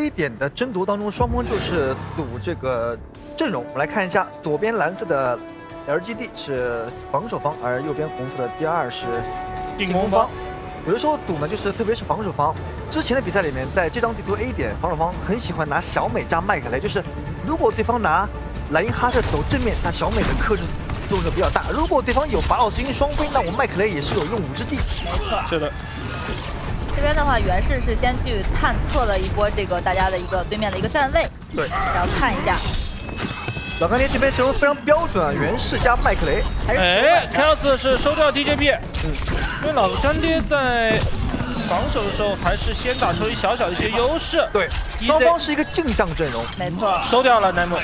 A 点的争夺当中，双方就是赌这个阵容。我们来看一下，左边蓝色的 LGD 是防守方，而右边红色的第二是进攻方。有的时候赌呢，就是特别是防守方。之前的比赛里面，在这张地图 A 点，防守方很喜欢拿小美加麦克雷，就是如果对方拿莱因哈特走正面，那小美的克制作用就比较大。如果对方有法老之鹰双飞，那我麦克雷也是有用武之地。 没错， 是的。 这边的话，袁氏是先去探测了一波这个大家的一个对面的一个站位， 对， 然后看一下。 老干爹这边阵容非常标准啊，袁氏加麦克雷。 哎 ，Chaos 是收掉 DJP， 因为老干爹在防守的时候还是先打出一小小的一些优势。 对，双方是一个镜像阵容。 没错， 收掉了南木。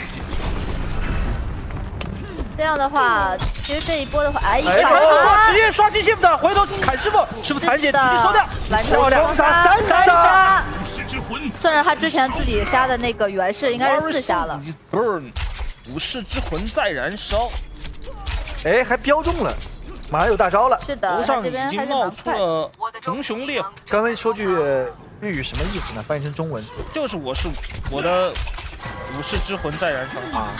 这样的话，其实这一波的话，哎， 直接刷新 shift， 回头砍师傅，师傅残血直接收掉， 完成双杀3杀， 算是他之前自己杀的那个袁氏，应该是4杀了。 Burn， 武士之魂在燃烧， 哎，还标中了，马上有大招了。 是的， 头上这边已经冒出了熊熊烈火。 刚才说句日语什么意思呢？翻译成中文就是我的武士之魂在燃烧啊。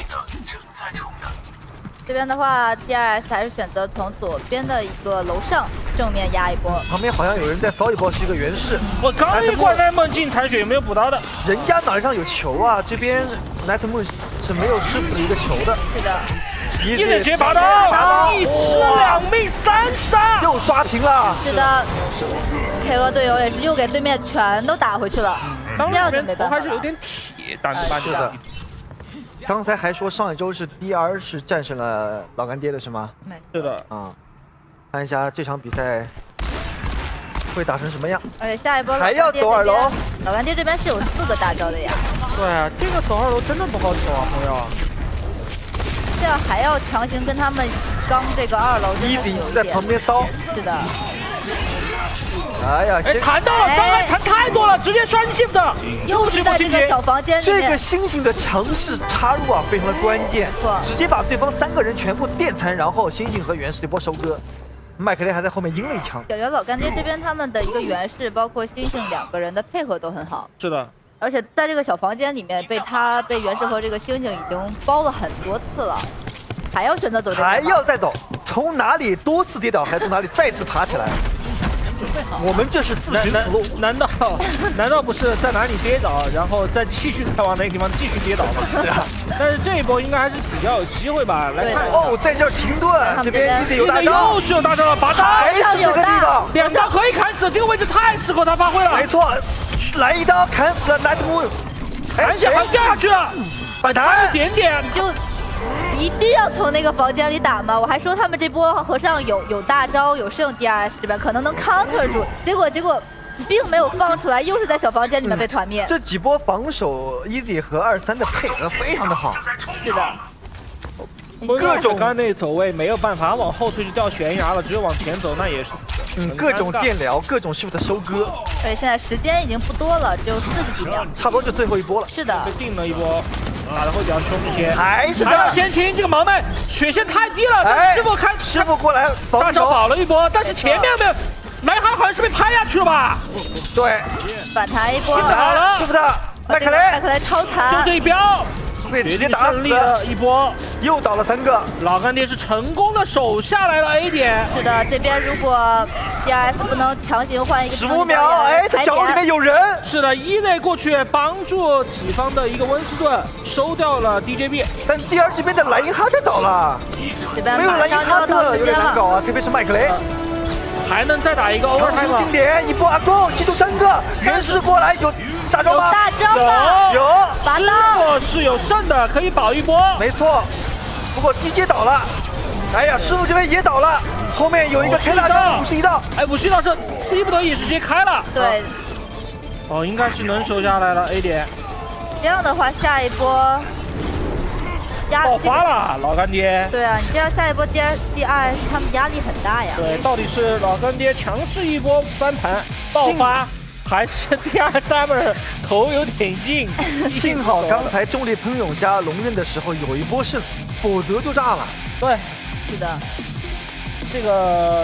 这边的话 ，DRS 还是选择从左边的一个楼上正面压一波。 旁边好像有人在骚一波，是一个袁氏。 我刚一过 Nightmoon 进残血，有没有补到的？ 人家脑袋上有球啊，这边 Nightmoon 是没有师傅的一个球的。 是的， 一直接拔刀，一吃2命3杀， 又刷屏了。 是的，配合队友也是又给对面全都打回去了。这样就没办法了。 还是有点铁，但是的。刚才还说上一周是 DR 是战胜了老干爹的是吗？ 是的啊，看一下这场比赛会打成什么样。 而且下一波还要走2楼， 老干爹这边是有4个大招的呀。 对啊，这个走2楼真的不好走啊，朋友。 这样还要强行跟他们刚这个2楼， 一直在旁边骚。 是的。 哎呀， 弹到了，伤害弹太多了，直接刷新 shift， 又是在这个小房间里面。 这个星星的强势插入啊，非常的关键，直接把对方3个人全部电残，然后星星和袁氏一波收割。麦克雷还在后面阴了一枪。 感觉老干爹这边他们的一个袁氏，包括星星2个人的配合都很好。 是的， 而且在这个小房间里面被袁氏和这个星星已经包了很多次了，还要选择走这个， 还要再走，从哪里多次跌倒，还从哪里再次爬起来。我们这是自寻死路， 难道不是在哪里跌倒，然后再继续再往那个地方继续跌倒吗？是啊，但是这一波应该还是比较有机会吧？来看哦，在这儿停顿，这边有大招， 又是有大招了，拔刀， 还是这个地方 ，2刀可以砍死，这个位置太适合他发挥了。 没错，来一刀砍死了 Nightmoon， 残血还掉下去了， 反弹一点点就。一定要从那个房间里打吗？我还说他们这波和尚有大招有圣 DRS 这边可能能 counter 住，结果并没有放出来，又是在小房间里面被团灭。 这几波防守 Easy 和23的配合非常的好。 是的， 各种刚才那走位没有办法往后退就掉悬崖了，只有往前走那也是死的。 各种电疗，各种 shift 的收割。 对，现在时间已经不多了，只有40几秒， 差不多就最后一波了。 是的， 被定了一波。打的会比较凶一些， 还要先清这个盲妹，血线太低了。 师傅过来， 大招保了一波，但是前面没有，莱哈好像是被拍下去了吧？ 对， 反弹一波， 好了，师傅的麦克雷超残， 就这一标， 被直接打死了一波， 又倒了3个。 老干爹是成功的守下来了 A 点。 是的，这边如果 DRS 不能强行换一个 15秒，哎，这角落里面有人。 是的，EZ 过去帮助己方的一个温斯顿收掉了 DJB， 但第2这边的莱因哈特倒了，没有莱因哈特有点难搞啊，特别是麦克雷。 还能再打一个 overtime 经典一波阿公击出3个，袁氏过来有大招吗？ 有大招吗？ 有， 拔刀是有剩的，可以保一波。 没错，不过 DJ 倒了。哎呀，师傅这边也倒了，后面有一个开大招，51道。 哎，51道是逼不得已是直接开了。 对。 哦，应该是能守下来了 A 点。 这样的话，下一波爆发了，老干爹。 对啊，你这样下一波 DRS 他们压力很大呀。 对，到底是老干爹强势一波翻盘爆发，还是DR Summer 头有点近？ 幸好刚才重力喷涌加龙刃的时候有一波胜，否则就炸了。 对。 是的， 这个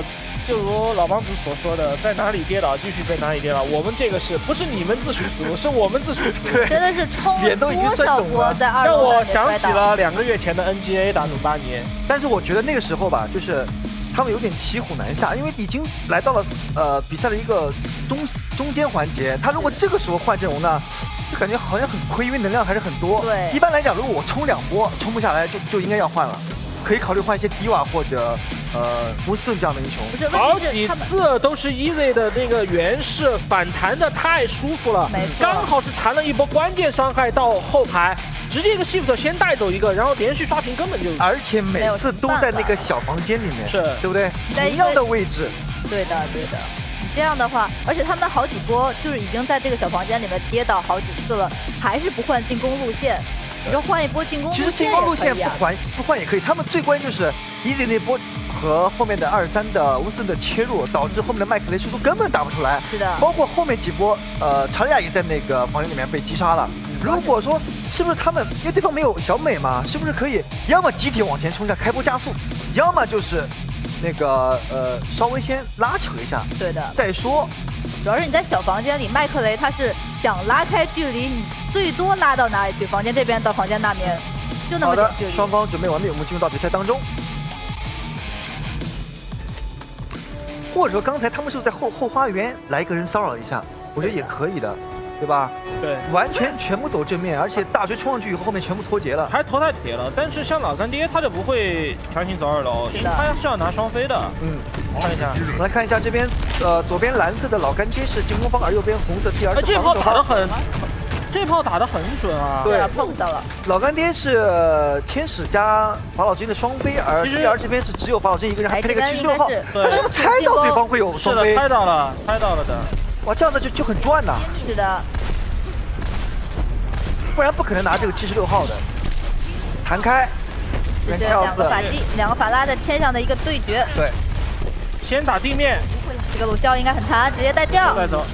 就如老帮主所说的，在哪里跌倒继续在哪里跌倒。我们这个不是你们自取死路，是我们自取死路。 真的是冲了多少波在2楼， 让我想起了2个月前的 NGA 打努巴尼。 但是我觉得那个时候吧，就是他们有点骑虎难下，因为已经来到了比赛的一个中间环节。他如果这个时候换阵容呢，就感觉好像很亏，因为能量还是很多。 对， 一般来讲，如果我冲2波冲不下来，就应该要换了，可以考虑换一些迪瓦或者乌斯顿这样的英雄。 好几次都是 Easy 的那个原式反弹的太舒服了，刚好是弹了一波关键伤害到后排。直接一个 shift 先带走一个，然后连续刷屏根本就， 而且每次都在那个小房间里面， 是对不对？同样的位置。 对的，对的。你这样的话，而且他们好几波就是已经在这个小房间里面跌倒好几次了，还是不换进攻路线。你说换一波进攻路线， 其实进攻路线不换也可以。他们最关键就是 Easy 那波和后面的23的乌斯顿的切入，导致后面的麦克雷速度根本打不出来。 是的。包括后面几波，查利亚也在那个房间里面被击杀了。如果说是不是他们，因为对方没有小美嘛，是不是可以要么集体往前冲下开波加速，要么就是那个稍微先拉扯一下， 对的， 再说。 主要是你在小房间里，麦克雷他是想拉开距离，你最多拉到哪里去？房间这边到房间那边，就那么点距离。 双方准备完毕，我们进入到比赛当中。或者说刚才他们是在后花园来一个人骚扰一下，我觉得也可以的。对吧？ 对， 完全部走正面，而且大锤冲上去以后，后面全部脱节了， 还头太铁了。但是像老干爹他就不会强行走2楼，他是要拿双飞的。看一下， 我们来看一下这边，左边蓝色的老干爹是进攻方，而右边红色 TR 是这炮打得很，这炮打得很准啊！ 对，碰到了。 老干爹是天使加法老之音的双飞，而 TR 这边是只有法老之音一个人，还配了个76号。他是不是猜到对方会有双飞？ 猜到了的。 哇，这样的就很赚呐！ 是的， 不然不可能拿这个76号的。弹开， 这是2个法技，2个法拉在天上的一个对决。 对， 先打地面， 这个鲁肖应该很残，直接带掉。 带走。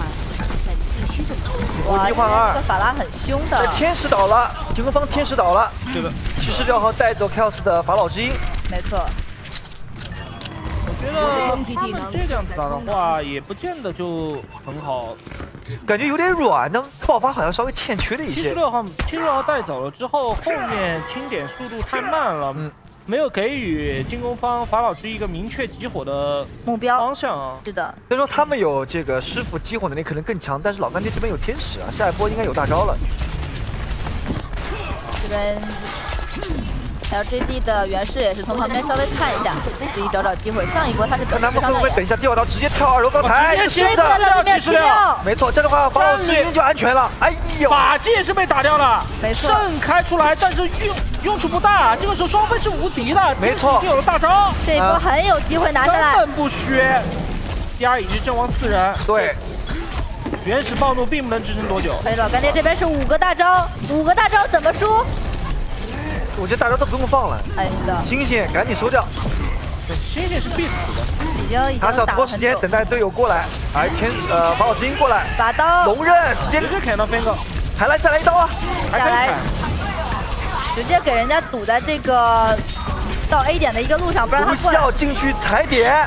哇，这个法拉很凶的。 天使倒了，进攻方天使倒了。 对的， 骑士6号带走 Chaos 的法老之音。 没错。 我觉得他们这样子打的话，也不见得就很好， 感觉有点软，那爆发好像稍微欠缺了一些。 76号带走了之后，后面清点速度太慢了，没有给予进攻方法老之一个明确激活的目标方向啊。 是的， 所以说他们有这个师傅激活能力可能更强，但是老干爹这边有天使啊，下一波应该有大招了。 这边。LGD 的原氏也是从旁边稍微看一下，自己找机会。上一波他是看他们会不会等一下第2刀直接跳2楼高台， 是的， 没错，这样的话法老之音就安全了。哎呦， 法技也是被打掉了， 没错， 盛开出来，但是用处不大。这个时候双飞是无敌的， 没错， 有了大招， 这一波很有机会拿下来， 根本不削。第2已经阵亡4人， 对， 原始暴怒并不能支撑多久。 所以老干爹这边是5个大招，5个大招怎么输？ 我觉得大招都不用放了， 哎的， 星星赶紧收掉， 星星是必死的， 已经他是要拖时间等待队友过来，而法老之音过来， 把刀龙刃直接砍到Fang， 还来再来一刀啊， 下来，直接给人家堵在这个到 A 点的一个路上，不让他过来， 不需要进去踩点，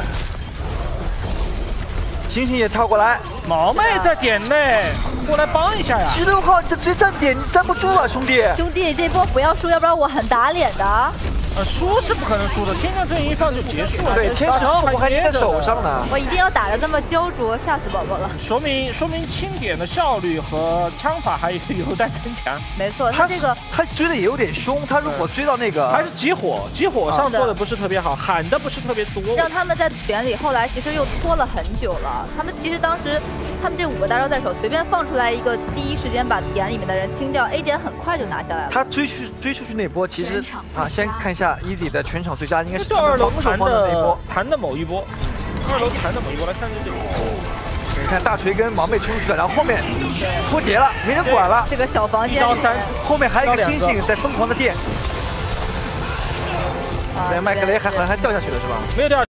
星星也跳过来， 毛妹在点内。过来帮一下呀 ！76号这直接站点，你站不住了，兄弟！ 兄弟，这波不要输，要不然我很打脸的。 输是不可能输的，天降阵一放就结束了。 对，天使我还在手上呢。 我一定要打得这么焦灼，吓死宝宝了。 说明清点的效率和枪法还有待增强。 没错，他这个他追的也有点凶，他如果追到那个还是激火上做的不是特别好，喊的不是特别多， 让他们在点里后来其实又拖了很久了。他们其实当时他们这5个大招在手，随便放出来一个，第一时间把点里面的人清掉 ，A 点很快就拿下来了。 他追出去那波，其实啊，先看一下。Easy 的全场最佳应该是 2楼防守方的那一波， 弹的某一波，2楼弹的某一波，来看这个。 你看大锤跟毛妹冲出去了，然后后面脱节了，没人管了。 这个小房间 1刀3， 后面还有一个星星在疯狂的电。麦克雷还掉下去了是吧？ 没有掉。